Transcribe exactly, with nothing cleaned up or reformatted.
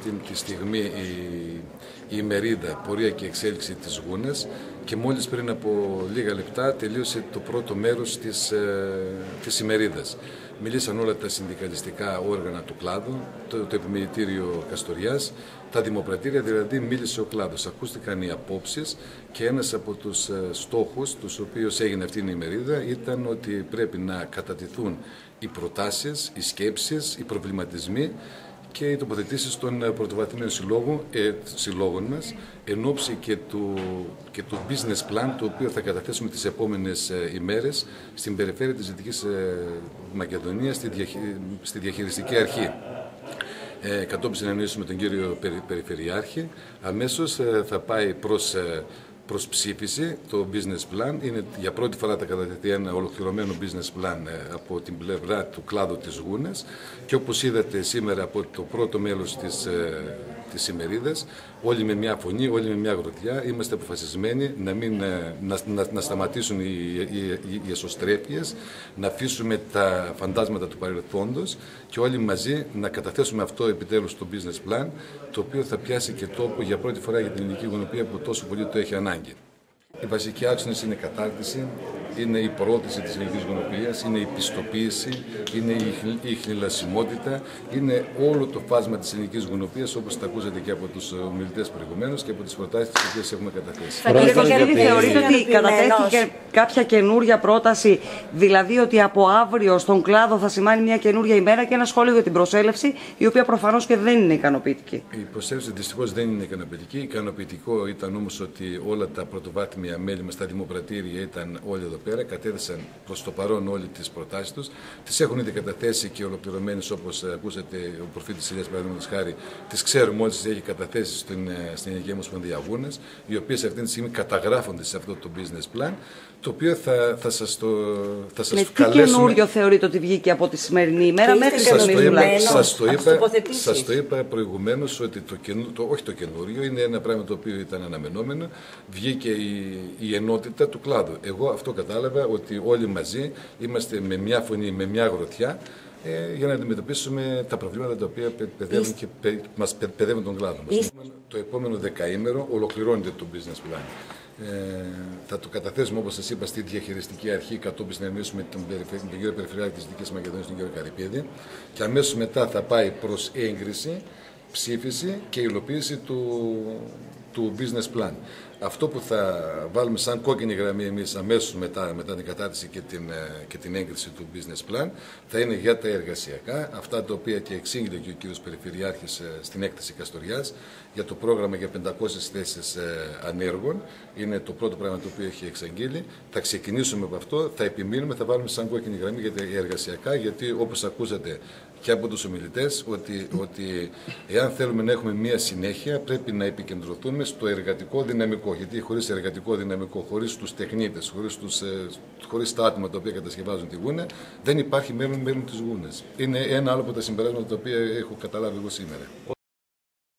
αυτή τη στιγμή η, η ημερίδα πορεία και εξέλιξη της Γούνας και μόλις πριν από λίγα λεπτά τελείωσε το πρώτο μέρος της, ε, της ημερίδας. Μιλήσαν όλα τα συνδικαλιστικά όργανα του κλάδου, το, το Επιμελητήριο Καστοριάς, τα δημοπρατήρια, δηλαδή μίλησε ο κλάδος. Ακούστηκαν οι απόψεις και ένας από τους στόχους, τους οποίους έγινε αυτή η ημερίδα, ήταν ότι πρέπει να κατατηθούν οι προτάσεις, οι σκέψεις, οι προβληματισμοί και οι τοποθετήσεις των πρωτοβαθμίων συλλόγων, ε, συλλόγων μας, εν ώψη και του, και του business plan, το οποίο θα καταθέσουμε τις επόμενες ε, ημέρες στην περιφέρεια της Δυτικής ε, Μακεδονίας, στη, διαχει, στη διαχειριστική αρχή. Ε, κατόπιν συνεννοήσουμε τον κύριο Περι, Περιφερειάρχη, αμέσως ε, θα πάει προς ε, προς ψήφιση το business plan. Είναι για πρώτη φορά θα κατατεθεί ένα ολοκληρωμένο business plan από την πλευρά του κλάδου της Γούνας και όπως είδατε σήμερα από το πρώτο μέλος της, της ημερίδας, όλοι με μια φωνή, όλοι με μια γροθιά, είμαστε αποφασισμένοι να, μην, να, να, να σταματήσουν οι, οι, οι εσωστρέφειες, να αφήσουμε τα φαντάσματα του παρελθόντος και όλοι μαζί να καταθέσουμε αυτό επιτέλους το business plan, το οποίο θα πιάσει και τόπο για πρώτη φορά για την ελληνική γονοπία που τόσο πολύ το έχει ανάγκη. Οι βασικοί άξονες είναι η κατάρτιση, είναι η προώθηση της ελληνικής γονοπαίας, είναι η πιστοποίηση, είναι η ιχνηλασιμότητα, είναι όλο το φάσμα της ελληνικής γονοπαίας, όπως τα ακούσατε και από τους ομιλητές προηγουμένως και από τις προτάσεις τις οποίες έχουμε καταθέσει. Κύριε Κοκκινίδη, θεωρείτε ότι κατατέθηκε κάποια καινούρια πρόταση, δηλαδή ότι από αύριο στον κλάδο θα σημάνει μια καινούρια ημέρα και ένα σχόλιο για την προσέλευση, η οποία προφανώς και δεν είναι ικανοποιητική? Η προσέλευση δυστυχώς δεν είναι ικανοποιητική. Ικανοποιητικό ήταν όμως ότι όλα τα πρωτοβάθμια μέλη μας, τα δημοπρατήρια ήταν όλοι εδώ πέρα, κατέθεσαν προς το παρόν όλοι τις προτάσεις τους. Τις έχουν ήδη καταθέσει και ολοκληρωμένες, όπως ακούσατε ο προφήτης Ηλίας, παραδείγματος χάρη, τις ξέρουμε όλες, τις έχει καταθέσει στην, στην Ελληνική Ομοσπονδία Γούνας, οι οποίες αυτή τη στιγμή καταγράφονται σε αυτό το business plan, το οποίο θα, θα σας το θα σας με καλέσουμε. Τι καινούριο θεωρείτε ότι βγήκε από τη σημερινή ημέρα μέχρι σας το, είπα, σας, το είπα, σας το είπα προηγουμένως ότι το, το, όχι το καινούριο, είναι ένα πράγμα το οποίο ήταν αναμενόμενο, βγήκε η, η ενότητα του κλάδου. Εγώ αυτό κατάλαβα, ότι όλοι μαζί είμαστε με μια φωνή, με μια γροθιά, ε, για να αντιμετωπίσουμε τα προβλήματα τα οποία παιδεύουν και παι, μας παιδεύουν τον κλάδο μας. Είστε. Το επόμενο δεκαήμερο ολοκληρώνεται το business plan. Ε, θα το καταθέσουμε, όπως σας είπα, στη διαχειριστική αρχή, κατόπιν συνεννοήσουμε τον, τον κύριο Περιφερειάρχη της Δυτικής Μακεδονίας, τον κύριο Καρυπίδη, και αμέσως μετά θα πάει προς έγκριση, ψήφιση και υλοποίηση του, του business plan. Αυτό που θα βάλουμε σαν κόκκινη γραμμή εμείς αμέσως μετά, μετά την κατάρτιση και την, και την έγκριση του business plan θα είναι για τα εργασιακά, αυτά τα οποία και εξήγηλε και ο κύριος Περιφερειάρχης στην έκθεση Καστοριάς για το πρόγραμμα για πεντακόσιες θέσεις ανέργων. Είναι το πρώτο πράγμα το οποίο έχει εξαγγείλει. Θα ξεκινήσουμε από αυτό, θα επιμείνουμε, θα βάλουμε σαν κόκκινη γραμμή για τα εργασιακά, γιατί όπως ακούσατε και από τους ομιλητές, ότι, ότι εάν θέλουμε να έχουμε μία συνέχεια πρέπει να επικεντρωθούμε στο εργατικό δυναμικό. Γιατί χωρίς εργατικό δυναμικό, χωρίς τους τεχνίτες, χωρίς, τους, χωρίς τα άτομα τα οποία κατασκευάζουν τη Γούνα, δεν υπάρχει μέλλον μέλλον της Γούνας. Είναι ένα άλλο από τα συμπεράσματα τα οποία έχω καταλάβει εγώ σήμερα.